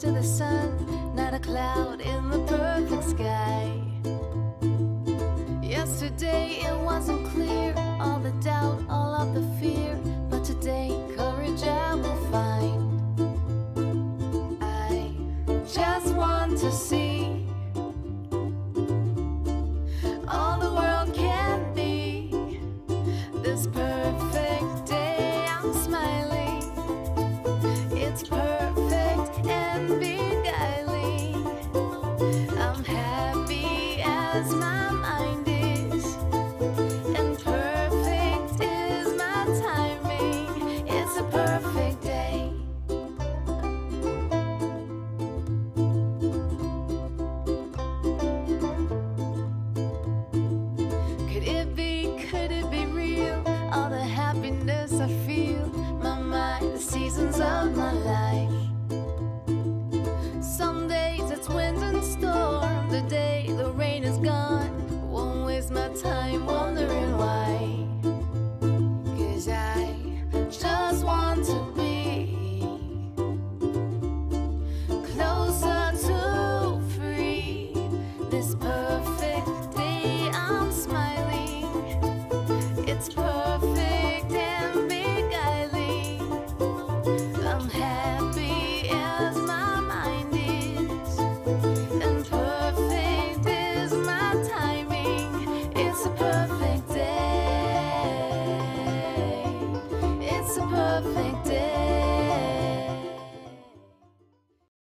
to the sun, not a cloud in the perfect sky. Yesterday it wasn't clear, all the doubt, all of the fear, but today courage I will find. I just want to see all the world can be. This perfect day I'm smiling, it's perfect and beguiling. I'm happy as my mind is, and perfect is my timing. It's a perfect day. Could it be real? All the happiness I feel, my mind, the seasons of my life. Some days it's wind and storm, the day